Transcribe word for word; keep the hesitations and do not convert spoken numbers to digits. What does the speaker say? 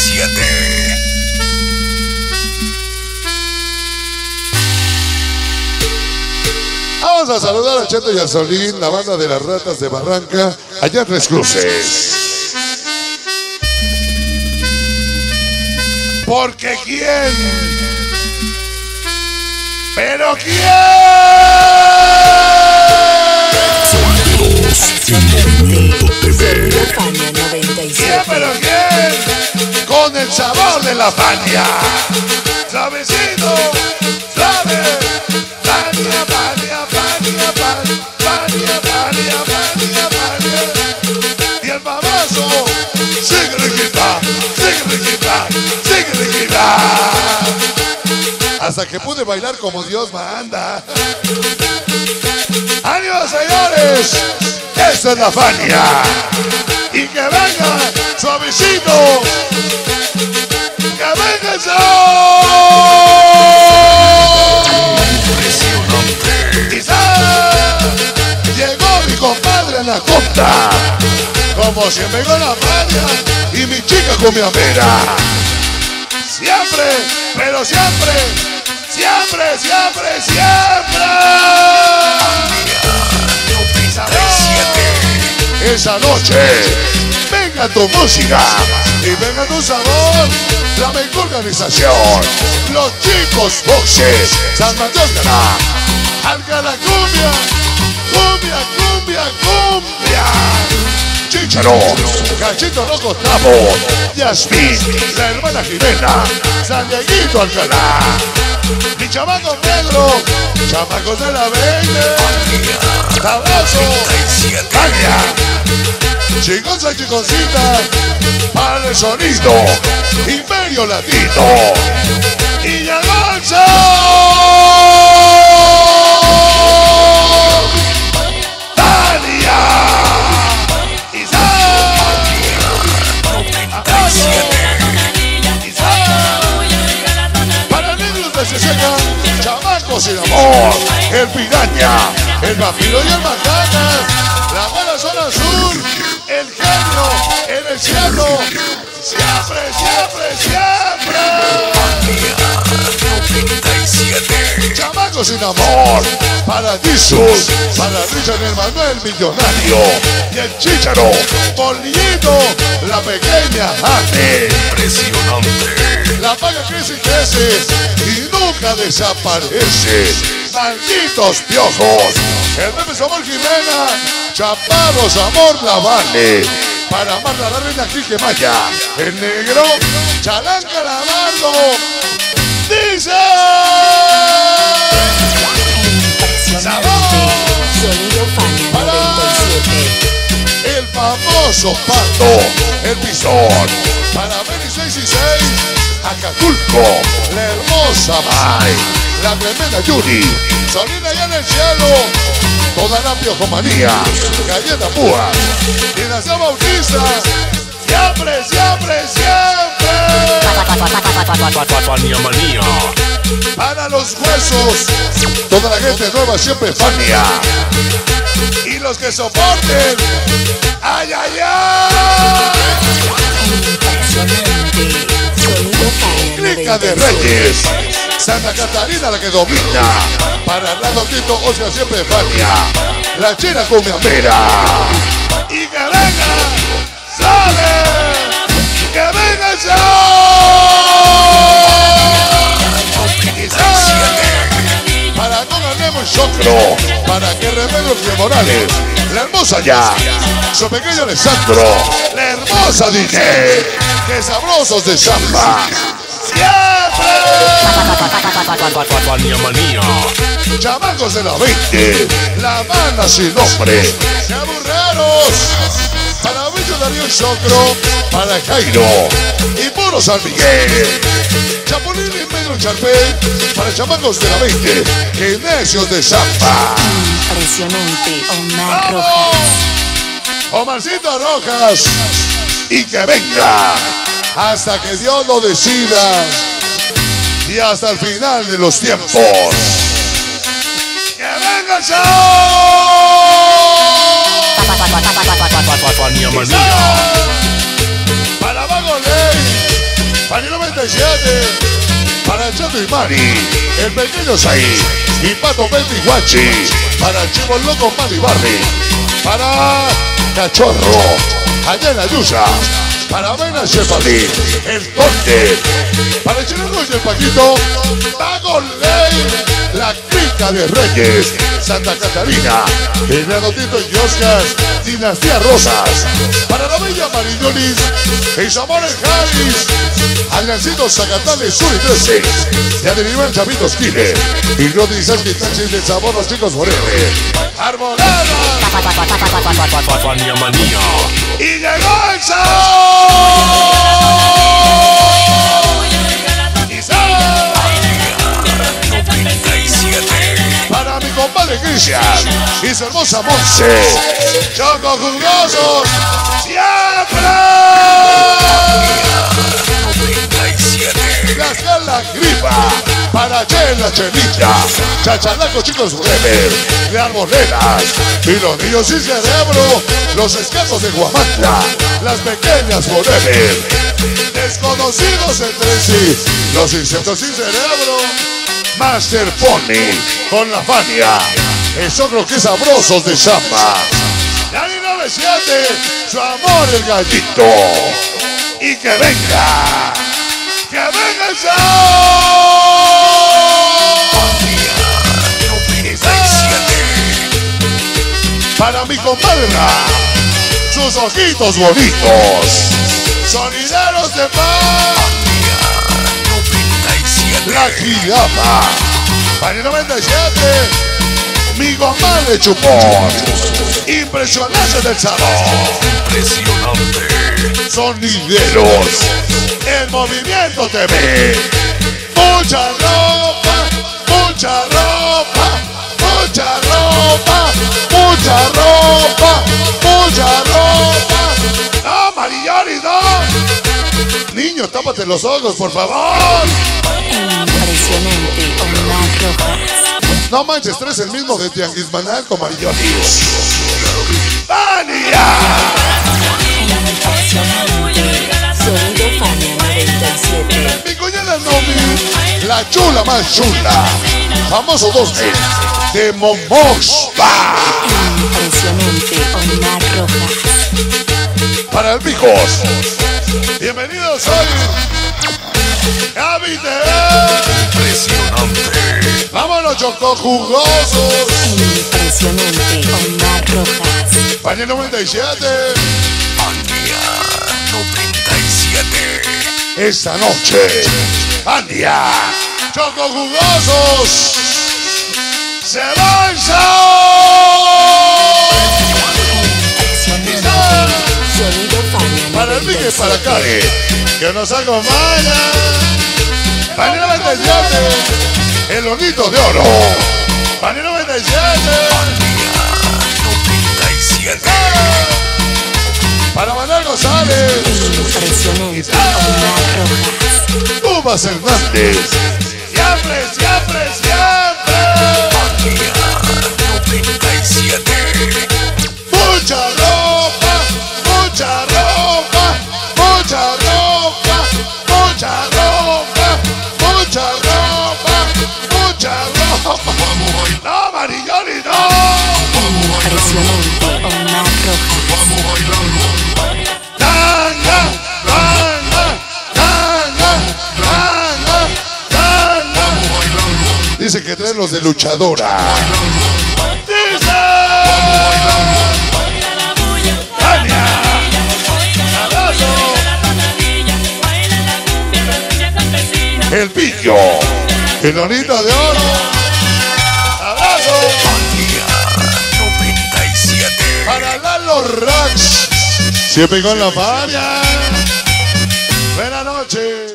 siete. Vamos a saludar a Cheto y a Solín, la banda de las Ratas de Barranca, allá en Tres Cruces. Porque quién, pero quién. Solteros en Movimiento T V. ¿Quién, pero quién? Con el sabor de la Fania. Suavecito, suave. Fania, Fania, Fania, Fania, Fania, Fania, Fania. Y el famoso Sigriquita, Sigriquita, Sigriquita. Hasta que pude bailar como Dios manda. ¡Ánimo, señores! ¡Esta es la Fania! Y que venga suavecito. ¡Que venga el Impresionante. ¡Quizá llegó mi compadre Anaconda! Como siempre con la Fania y mi chica con mi amera. Siempre, pero siempre, siempre, siempre, siempre. Esa noche, venga tu música y venga tu sabor, la mejor organización. Los chicos boxes, San Matócana, Alcalá cumbia, cumbia, cumbia, cumbia. Chícharo, Cachito Loco Tabo, Yasmín, la hermana Jimena, San Dieguito Alcalá. Mi chamaco negro, chamacos de la veinte, Tabazo, Fania, chiconza, chiconcita, para el sonido, Imperio Latino, y llegó el sol. Fania, para negros de sesenta, chamacos sin amor, el piraña, el vampiro y el macana, la buena zona azul, el genio, el cielo, siempre, siempre, siempre. Chamacos sin amor, para Jesús, para Richard el Manuel Millonario y el Chícharo, Polillito, la pequeña Ane. Impresionante. La paga crece y crece y nunca desaparece. Malditos piojos. El Pepe Samuel Jimena, Chaparros Amor la vale. Para amarla la reina Quique Maya. El negro, Chalán Calamardo. Dice. Sabor. Para el famoso Pato, el Pisón. Para veintiséis y seis. Acapulco, la hermosa May, la tremenda Yuri, Solina allá en el cielo, toda la piojomanía, Galleta Púa, Dinastía Bautista, siempre, siempre, siempre. Fania manía. Para los huesos, toda la gente nueva siempre Fania. Y los que soporten, ay, ay, ay. Clica de Reyes, Santa Catarina la que domina. Para el lado Tito, Oscar siempre Fania. La China con mi amera. Y que venga, sale, que venga el sol. Y sale. Para no ganemos Chocro, para que Remedios de Morales, la hermosa ya, su pequeño Alessandro, la hermosa Diné, que sabrosos de samba. ¡Siempre! Fania manía. Chamacos de la veinte, la banda sin nombre, Chaburreros, para Bello Darío Chocro, para Jairo, y puro San Miguel. Chapulín y Pedro Charpey, para chamacos de la veinte, que necios de samba. Impresionante, Omar Rojas. Omarcito Rojas, y que venga hasta que Dios lo decida y hasta el final de los tiempos. ¡Que venga el show! Fania manía. Para Vago Ley, Para el noventa y siete, para Chato y Mari, el pequeño Saí y Pato Betty Guachi, para el Chivo Loco Mari Barri, para Cachorro, allá en la Yusa, para Vena Shepardí, el Conde, para el Chileno y el Paquito, Pago Ley, la Crica de Reyes, Santa Catarina, Fernando Tito y Oscar, Dinastía Rosas, para la Bella Marillonis, Isamor en Javis, Algancito Zacatales Sur y trece, ya derivan Chavitos Kile, y Rodi Saski Taxis del Sabor Los Chicos Forever, Armonada, Fania Manía. y llegó el sabor. Y sabor. Para mi compadre Cristian y su hermosa Monse, Choco Jugosos, siempre. La Escala Gripa, para Chela Chelita, Chachalaco Chicos Forever, de Arboledas, y los niños sin cerebro, los escasos de Guamantla, las pequeñas Forever, desconocidos entre sí, los insectos sin cerebro, Master Pony, con la Fania, esos croquis sabrosos de Zapa, la mil novecientos siete, su amor el gallito, y que venga. ¡Que venga el sol! Para mi compadre, sus ojitos bonitos, sonideros de paz, la jirafa. Para el noventa y siete, mi compadre Chupón, impresionante del sabor, Impresionante. sonideros. El movimiento T V, mucha ropa, mucha ropa, mucha ropa, mucha ropa, mucha ropa. No, Marillori, no. Niño, tápate los ojos, por favor. Impresionante, Omar Rojas. No manches, tres el mismo de Tianguismanal con Marillori. ¡Fania! Sonido Fania noventa y siete. Mi cuñada Nomi, la chula más chula, famoso dos D de Momoxpa. Impresionante, Omar Rojas. Para el Pijos, bienvenidos hoy. Gaby T V. Impresionante. Vámonos, Choco Jugosos. Impresionante, Omar Rojas. Para el noventa y siete, Fania noventa y siete. esta noche, Fania, Choco Jugosos, se va el sol. Sonido Fania Para el Miguel, para Cari, que nos acompaña. Para el noventa y siete, el Hornito de Oro. Para el noventa y siete, noventa y siete. para Manuel González, Impresionante, Omar Rojas. Uvas Hernández. Siempre, siempre, siempre. noventa y siete. Mucha ropa, mucha ropa, mucha ropa, mucha ropa, mucha ropa, mucha ropa. No, Marillori, no. Impresionante, Omar Rojas. Tanga, tanga, tanga, tanga, tanga. Dice que traen los de luchadora. Dice. Fania. Abrazo. El pillo. El Hornito de Oro. Abrazo. noventa y siete. Para Lalo Rax. Siempre con la Fania. Buenas noches.